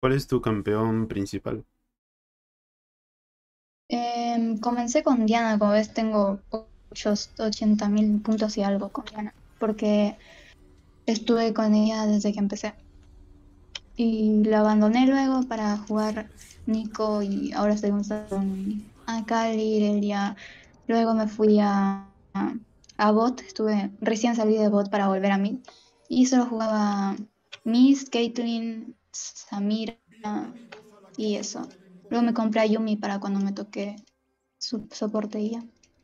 ¿Cuál es tu campeón principal? Comencé con Diana, como ves, tengo 80.000 puntos y algo con Diana, porque estuve con ella desde que empecé. Y la abandoné luego para jugar Nico y ahora estoy usando a Kali, Irelia. Luego me fui a bot, recién salí de bot para volver a mid y solo jugaba Miss, Caitlyn, Samira y eso. Luego me compré a Yumi para cuando me toque su soporte y ya.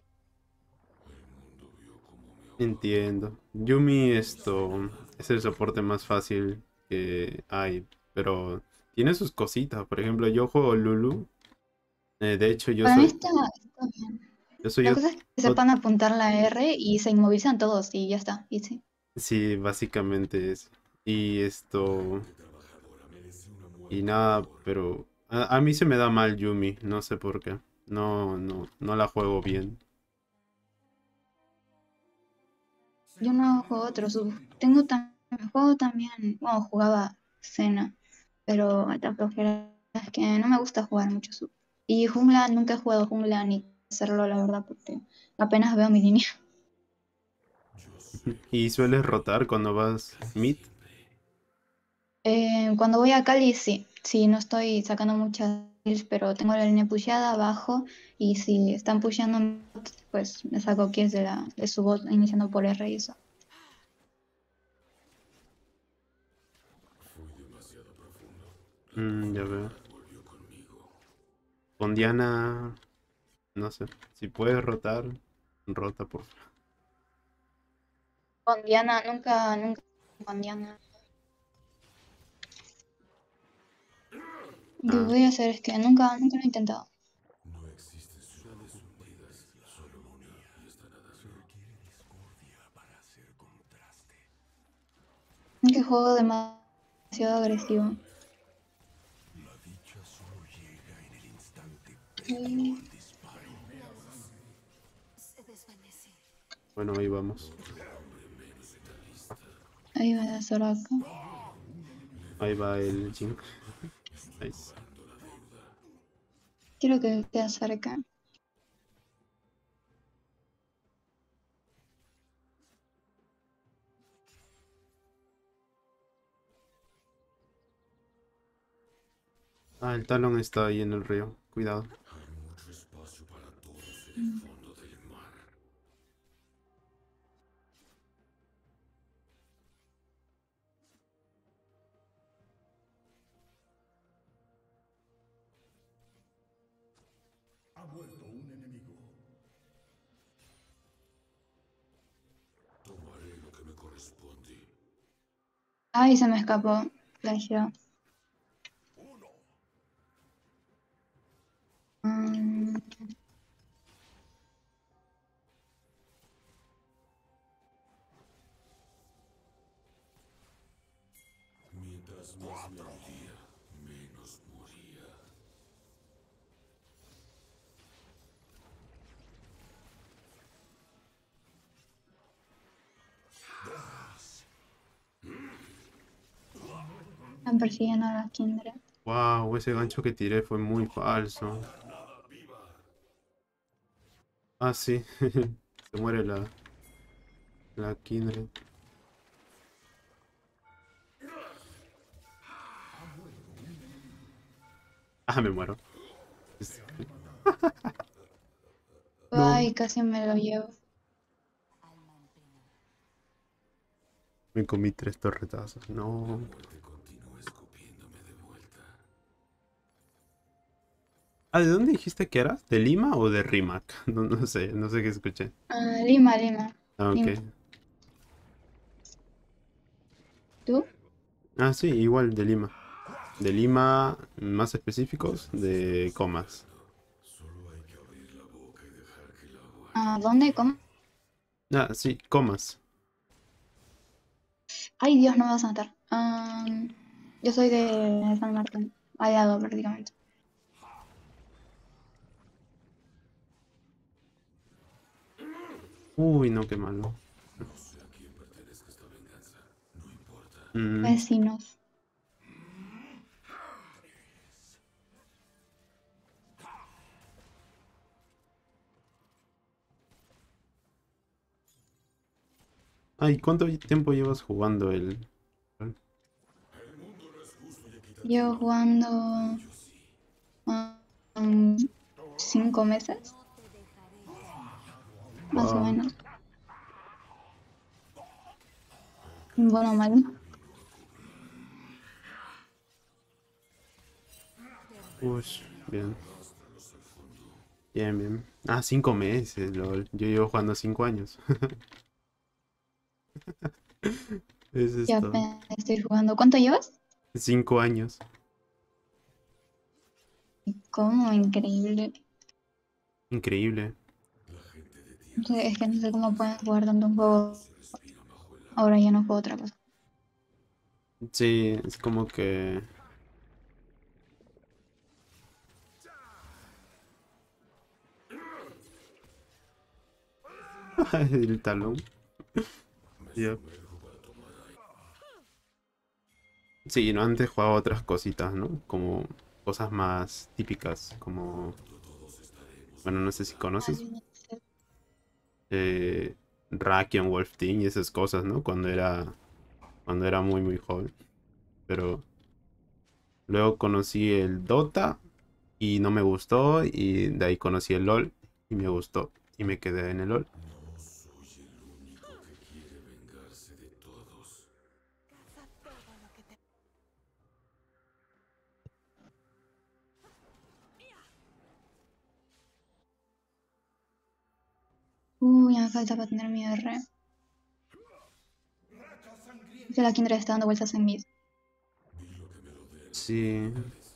Entiendo. Yumi esto es el soporte más fácil que hay, pero tiene sus cositas. Por ejemplo, yo juego Lulu. De hecho, Para mí está bien. yo soy La ot- cosa es que ot- sepan apuntar la R y se inmovilizan todos y ya está. Y sí. sí, básicamente es. Y esto y nada, pero a mí se me da mal Yumi, no sé por qué. No la juego bien. Yo no juego otro sub. Juego también, bueno, jugaba Cena, pero la flojera es que no me gusta jugar mucho sub. Y jungla, nunca he jugado jungla ni hacerlo, la verdad, porque apenas veo mi línea. Y sueles rotar cuando vas mid. Cuando voy a Cali, sí. Sí, no estoy sacando muchas kills, pero tengo la línea pusheada abajo. Y si están pusheando, pues me saco kills de su bot iniciando por R y eso. Ya veo. Con Diana, no sé. Si puedes rotar, rota por favor. Con Diana, nunca con Diana. Lo que Ah, voy a hacer es que nunca lo he intentado. Es que juego demasiado agresivo. Mm, bueno, ahí vamos. Ahí va la Soraka. Ahí va el Jink. Nice. Quiero que te acerque. Ah, el talón está ahí en el río. Cuidado. Ay, se me escapó. Plagio. Mm, Están persiguiendo a la Kindred. Wow, ese gancho que tiré fue muy falso. Ah, sí. Se muere la Kindred. Ah, me muero. Es- No, Ay, casi me lo llevo. me comí tres torretazos. No. Ah, ¿de dónde dijiste que eras? ¿De Lima o de Rimac? No sé qué escuché. Lima, Lima. Ah, ok. Lima. ¿Tú? Ah, sí, igual de Lima. De Lima, más específicos, de Comas. ¿Dónde? ¿Cómo? Ah, sí, Comas. Ay, Dios, no me vas a matar. Yo soy de San Martín. Al lado, prácticamente. Uy, no, qué malo. Mm, Vecinos. Ay, ¿cuánto tiempo llevas jugando el...? Llevo jugando um, 5 meses, más o Wow. menos. Bueno, mal. Ush, bien. Bien, bien. Ah, 5 meses, lol. Yo llevo jugando 5 años. Es Ya esto. apenas estoy jugando. ¿Cuánto llevas? 5 años. ¿Cómo? Increíble. Increíble. Es que no sé cómo pueden jugar tanto un juego. Ahora ya no juego otra cosa. Sí, es como que... El talón. Yep. Sí, no, antes jugaba otras cositas, ¿no? Como cosas más típicas, como... Bueno, no sé si conoces. Eh, Rakion, Wolf Team y esas cosas, ¿no? Cuando era muy, muy joven. Pero luego conocí el Dota y no me gustó. Y de ahí conocí el LOL y me gustó. Y me quedé en el LOL. Ya me falta para tener mi R. Que la Kindred está dando vueltas en mí. Sí.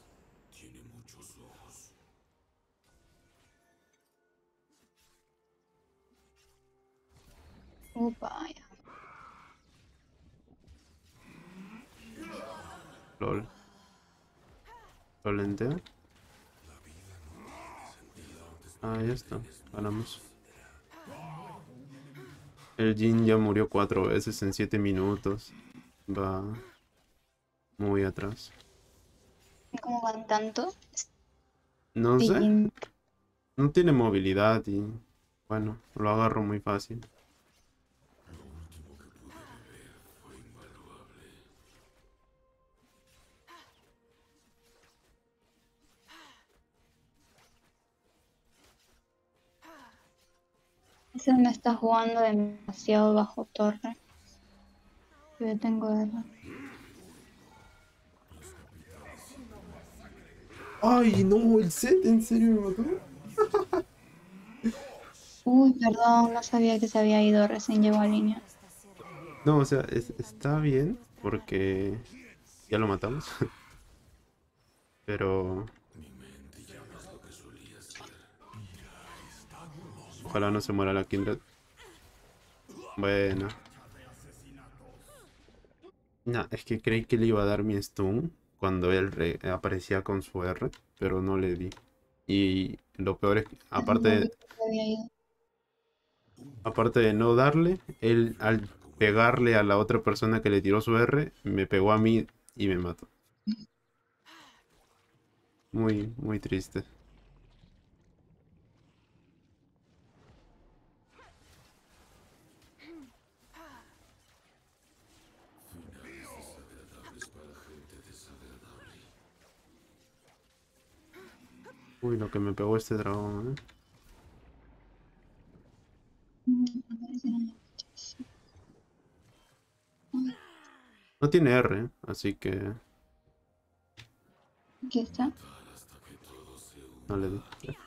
Upa, ya. LOL. LOL entero. Ah, ya está. Ganamos. El Jin ya murió 4 veces en 7 minutos. Va muy atrás. ¿Cómo van tanto? No sé. Sí. No tiene movilidad y bueno, lo agarro muy fácil. Ese me está jugando demasiado bajo torre. Yo tengo R. Ay, no, el set, ¿en serio me mató? Uy, perdón, no sabía que se había ido, recién llegó a línea. No, o sea, está bien porque ya lo matamos, pero ojalá no se muera la Kindred. Bueno, no, es que creí que le iba a dar mi stun cuando él aparecía con su R, pero no le di. Y lo peor es que, No vi aparte, que se había ido. aparte de no darle, él al pegarle a la otra persona que le tiró su R, me pegó a mí y me mató. Muy, muy triste. Uy, lo que me pegó este dragón, ¿eh? A ver si no. No tiene R, así que Aquí está. no le di.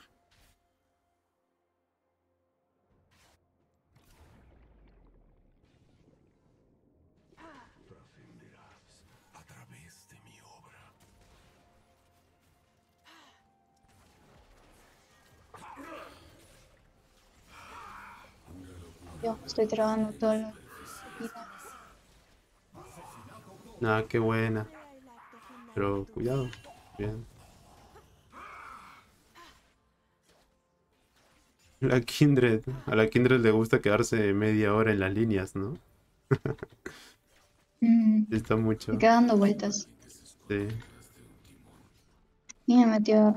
Yo estoy trabajando todo lo que Nada, qué buena. Pero cuidado. Bien. La Kindred. A la Kindred le gusta quedarse media hora en las líneas, ¿no? Está se mucho. queda dando vueltas. Sí. Y me metió.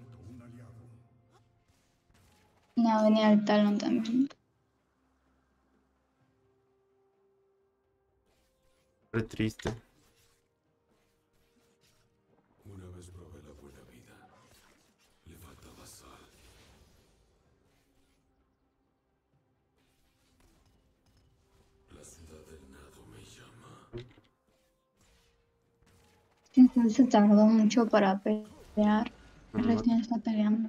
No, venía el talón también. Re triste. Una vez probé la buena vida. Le faltaba sal. La ciudad del nado me llama. Sí, se tardó mucho para pelear. No, Recién está peleando.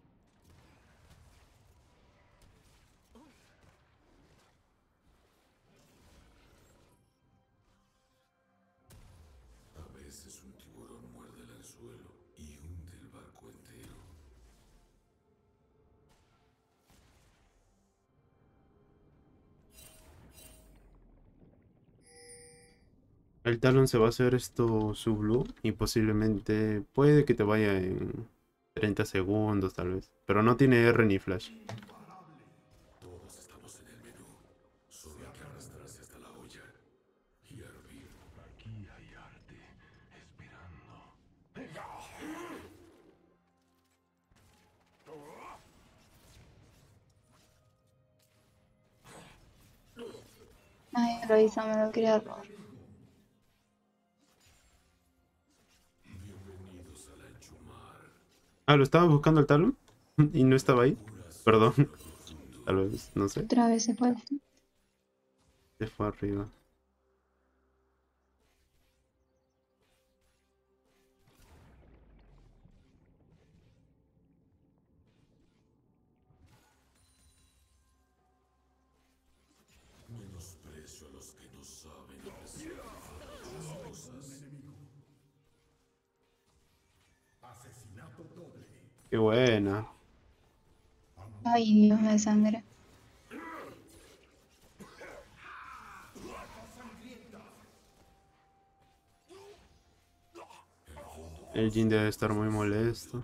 A veces un tiburón muerde el anzuelo y hunde el barco entero. el talón se va a hacer esto su blue y posiblemente puede que te vaya en 30 segundos tal vez. Pero no tiene R ni flash. Todos estamos en el menú. Solo hay que arrastrarse hasta la olla y hervir. Aquí hay arte esperando. Ay, lo hizo, me lo quería robar. Bienvenidos a la Enchumar. Ah, lo estaba buscando el talón y no estaba ahí. Perdón. Tal vez, no sé. Otra vez se fue. Se fue arriba. Menosprecio a los que no saben apreciar las cosas. Qué buena. Ay, Dios me sangre. El Jin debe estar muy molesto.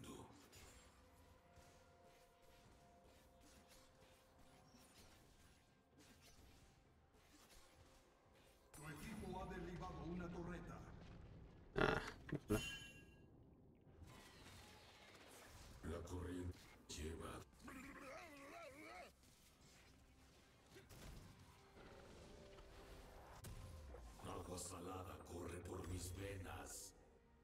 Ah, qué La corriente lleva. Agua salada corre por mis venas.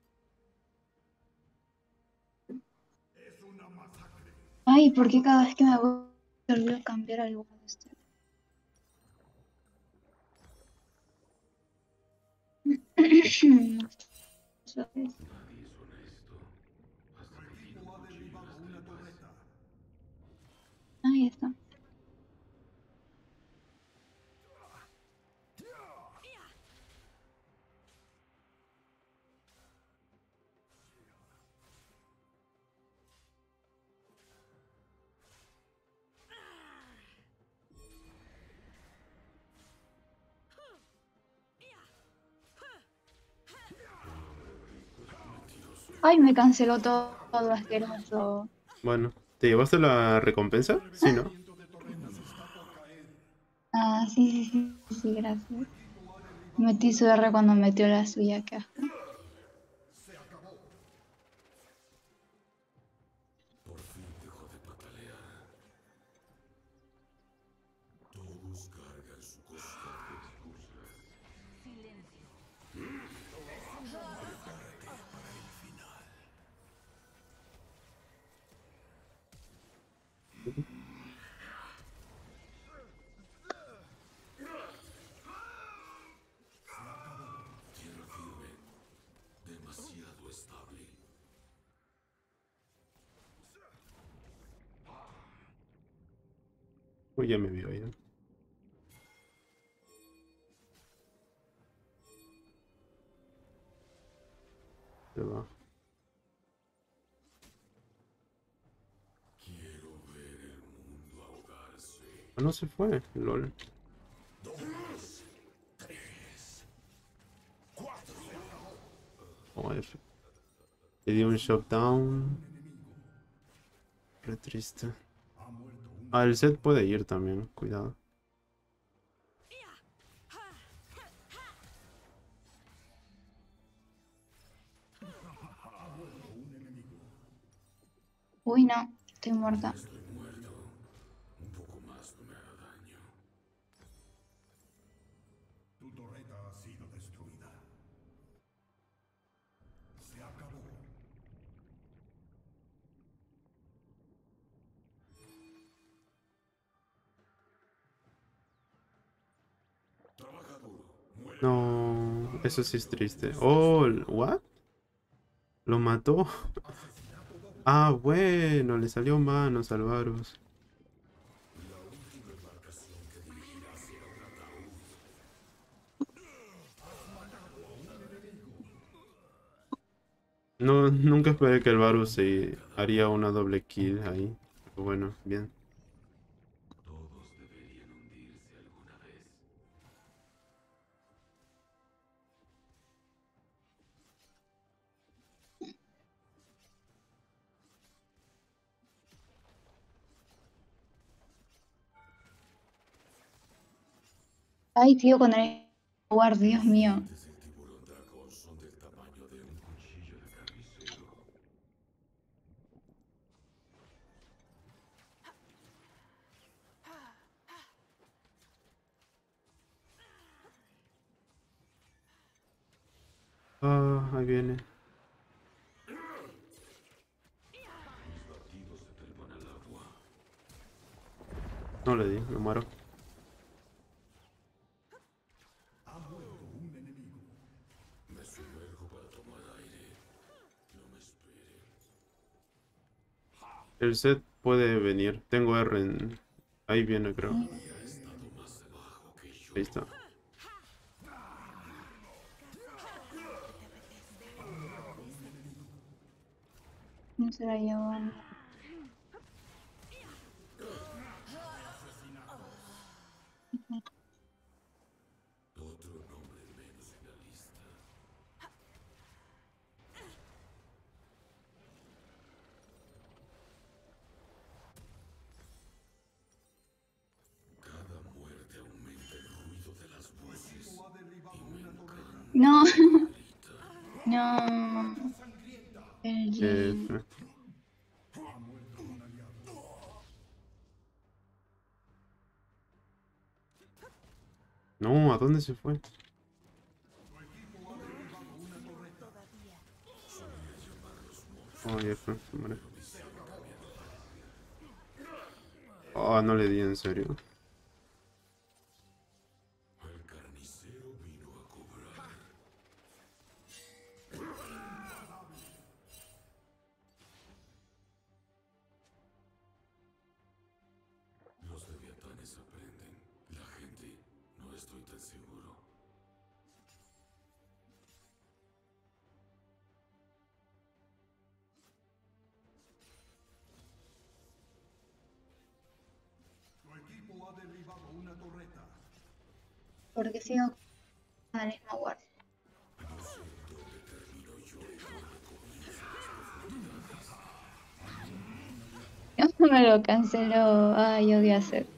Ay, ¿por qué cada vez que me voy se olvido cambiar algo de este? ¿Sabes? Nadie es honesto hasta que tiene un cuchillo en las tripas. Ahí está. Ay, me canceló todo asqueroso. bueno. ¿Te llevaste la recompensa? Sí, ¿no? Ah, sí, sí, sí, sí, gracias. Metí su R cuando metió la suya, qué asco. Por fin dejó de patalear. Todos cargan su costal de excusas. Tierra firme, demasiado estable. Uy, ya me vio ya. Se va. Quiero ver el mundo ahogarse. Ah, no se fue. LOL. Oh, F. Le dio un shutdown. Re triste. Ah, el set puede ir también. Cuidado. Uy, no, estoy muerta. Estoy muerto. Un poco más no me hará daño. sido destruida. Se acabó. Trabaja duro. Muere. No, eso sí es triste. Oh, ¿what? ¿Lo mató? Ah, bueno, le salió manos al Varus. No, nunca esperé que el Varus se haría una doble kill ahí. Pero bueno, bien. Todos deberían hundirse alguna vez. Ay, tío, con el War, Dios mío. Dientes del tiburón dragón son del tamaño de un cuchillo de carnicero. Ah, ahí viene. Batidos se trepan al agua. No le di, me muero. Me sumerjo para tomar aire. No me espere. El set puede venir. Tengo R en... Ahí viene, creo. Ha estado más abajo que yo. Ahí está. No se la llevan. Otro nombre menos en la lista. Cada muerte aumenta el ruido de las voces. Y me encanta. No, Grita. no. El Jin. F. No, ¿a dónde se fue? Oh, F, se muere. Oh, no le di en serio. El carnicero vino a cobrar. Los leviatanes aprenden. La gente, no estoy tan seguro. Porque sigo con el mismo War. No me lo canceló. Ay, odio hacer.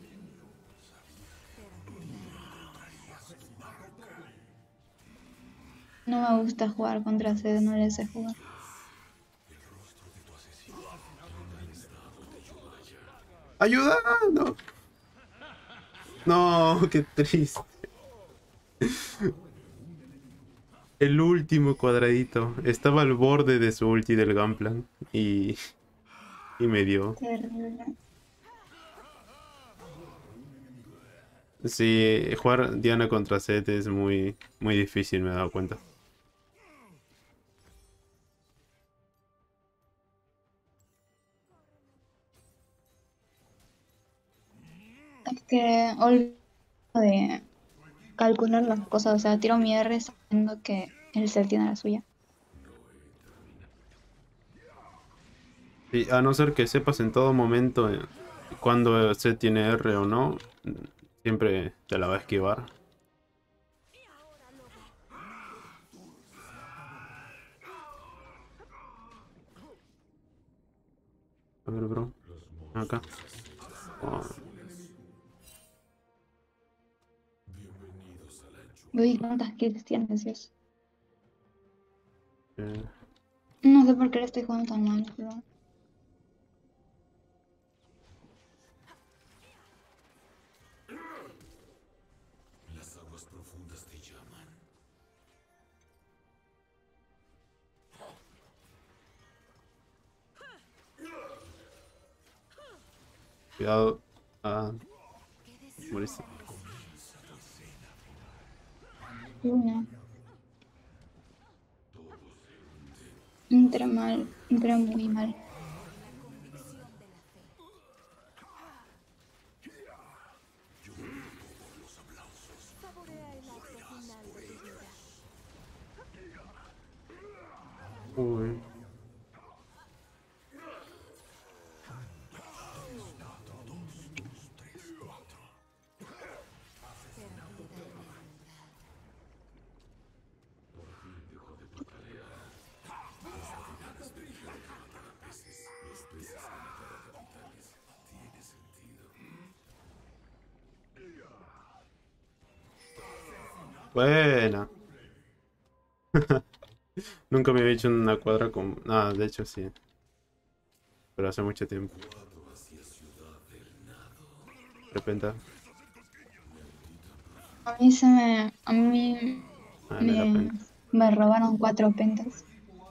No me gusta jugar contra Zed, no le sé jugar. ¡Ayuda! No. No, qué triste. El último cuadradito. Estaba al borde de su ulti del Gunplan. Y me dio. Terrible. Sí, jugar Diana contra Zed es muy, muy difícil, me he dado cuenta. Es que olvido de calcular las cosas. O sea, tiro mi R sabiendo que el Zed tiene la suya. Sí, a no ser que sepas en todo momento cuando Zed tiene R o no, siempre te la va a esquivar. A ver, bro. Acá. Oh, Bienvenidos a la ancho. Uy, ¿cuántas kills tienes, Dios? eh, No sé por qué le estoy jugando tan mal, pero... Las aguas profundas te llaman. Cuidado. Ah, moriste. Una. Entré mal, entré muy mal. Saborea el acto final de tu vida. Uy. Buena. Nunca me había hecho una cuadra con... Ah, de hecho sí. Pero hace mucho tiempo. De repente. A mí Ah, no era me, penta. me robaron 4 pentas.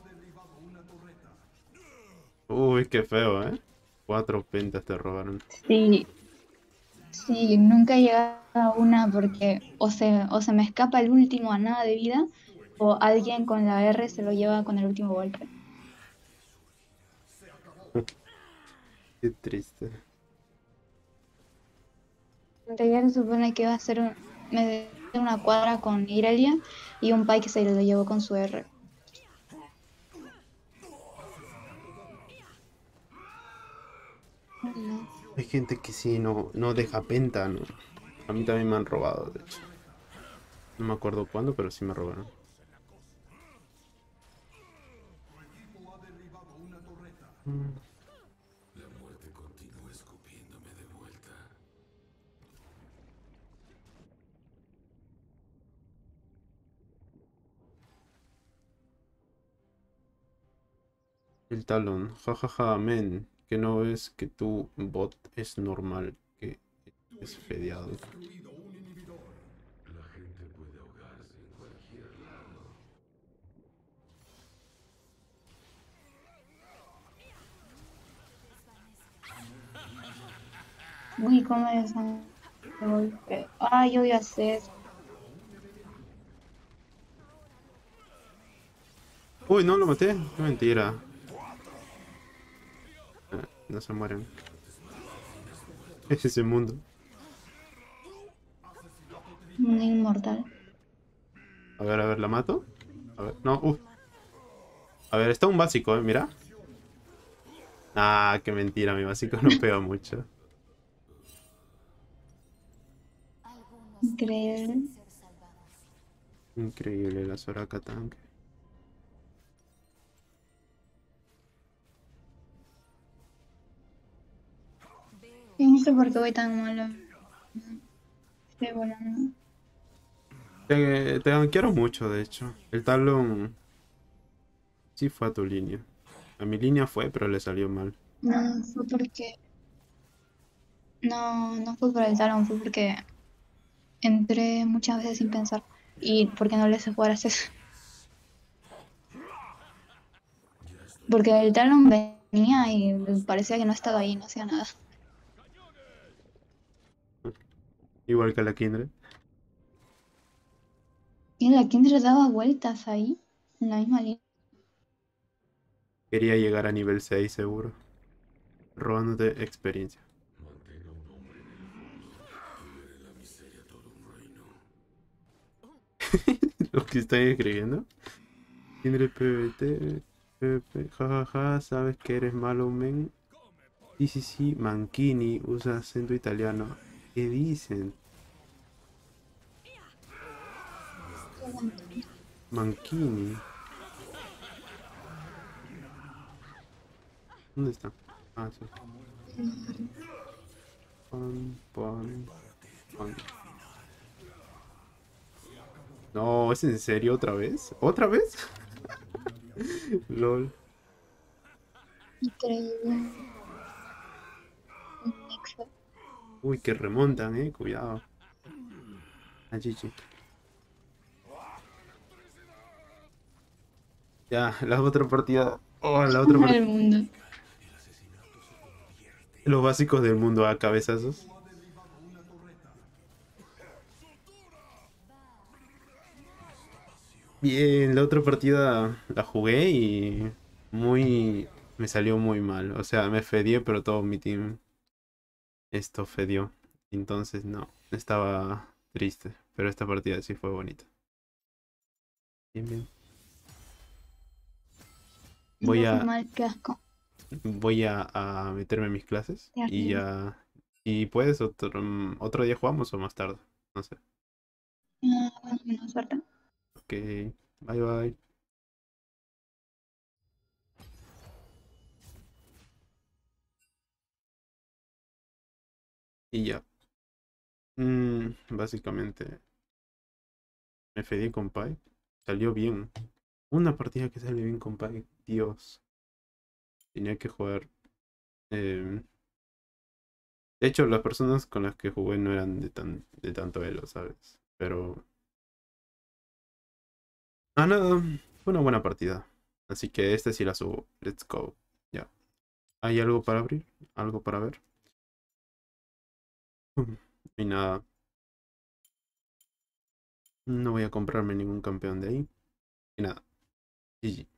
Uy, qué feo, ¿eh? 4 pentas te robaron. Sí, sí, nunca he llegado a una porque o se me escapa el último a nada de vida o alguien con la R se lo lleva con el último golpe. Qué triste. Ayer se supone que iba a ser una cuadra con Irelia y un Pike se lo llevó con su R. No. Hay gente que sí no deja penta, ¿no? A mí también me han robado, de hecho. No me acuerdo cuándo, pero sí me robaron. Mm. La muerte continúa escupiéndome de vuelta. El talón. Jajaja, men. Que no ves que tu bot es normal, que es fedeado. La gente puede ahogarse en cualquier lado. Uy, cómo es ese golpe. Ay, yo voy a hacer. Uy, no lo maté. Qué mentira. No se mueren. Es ese mundo. Un inmortal. A ver, ¿la mato? A ver, no, A ver, está un básico, mira. Ah, qué mentira, mi básico no pega mucho. Increíble. Increíble la Soraka tanque. Yo no sé por qué voy tan malo. Estoy volando. Te gankearon mucho, de hecho. El talón sí fue a tu línea. A mi línea fue, pero le salió mal. No, fue porque. No fue por el talón, fue porque entré muchas veces sin pensar. Y porque no le sé jugar a CS. Porque el talón venía y parecía que no estaba ahí, no hacía nada. Igual que la Kindred. Y la Kindred daba vueltas ahí, en la misma línea. Quería llegar a nivel 6 seguro. Robándote experiencia. Mantenga un hombre en el fondo y ver en la miseria todo un reino. Lo que estoy escribiendo. Kindred PvT. PvP, jajaja, sabes que eres malo, men. Sí, sí, sí, Mankini usa acento italiano. ¿Qué dicen? Mankini. ¿Dónde está? Ah, sí. Pon, pon, pon. No, ¿es en serio otra vez? ¿Otra vez? LOL. Increíble. Un nexo. Uy, que remontan, cuidado. Ah, GG. Ya, la otra partida. Oh, la otra El partida. mundo. Los básicos del mundo a cabezazos. Bien, la otra partida la jugué y muy... me salió muy mal. O sea, me fedié, pero todo mi team esto fedió. Entonces no, estaba triste. Pero esta partida sí fue bonita. Bien, bien. Voy Muy a, mal, qué asco. voy a meterme en mis clases y Terrible. ya... Y puedes otro día jugamos o más tarde. No sé. Bueno, menos suerte. Ok, bye bye. Y ya. Básicamente me fedí con Pi. Salió bien. Una partida que sale bien con Pi. Dios. Tenía que jugar. em, De hecho, las personas con las que jugué no eran de tanto elo, ¿sabes? Pero. Ah, nada. Fue una buena partida. Así que este sí la subo. Let's go. Ya. ¿Hay algo para abrir? ¿Algo para ver? Y nada. No voy a comprarme ningún campeón de ahí. Y nada. GG.